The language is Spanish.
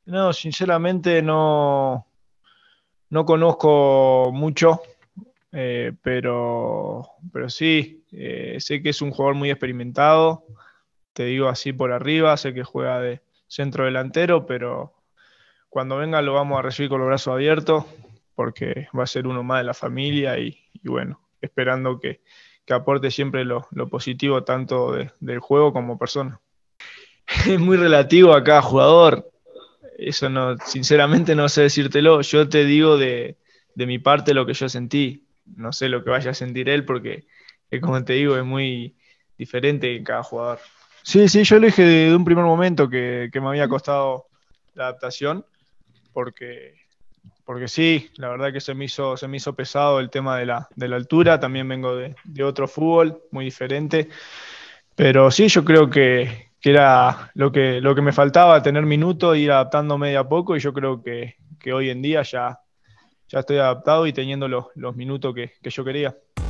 No, sinceramente no conozco mucho, pero sí, sé que es un jugador muy experimentado, te digo así por arriba, sé que juega de centro delantero, pero cuando venga lo vamos a recibir con los brazos abiertos, porque va a ser uno más de la familia y bueno, esperando que aporte siempre lo positivo tanto del juego como persona. Es muy relativo a cada jugador. Eso no, sinceramente no sé decírtelo. Yo te digo de mi parte lo que yo sentí. No sé lo que vaya a sentir él porque, como te digo, es muy diferente en cada jugador. Sí, sí, yo lo dije de un primer momento que me había costado la adaptación porque, porque sí, la verdad que se me hizo pesado el tema de la altura. También vengo de otro fútbol muy diferente. Pero sí, yo creo que era lo que me faltaba, tener minutos, ir adaptándome de a poco, y yo creo que hoy en día ya estoy adaptado y teniendo los minutos que yo quería.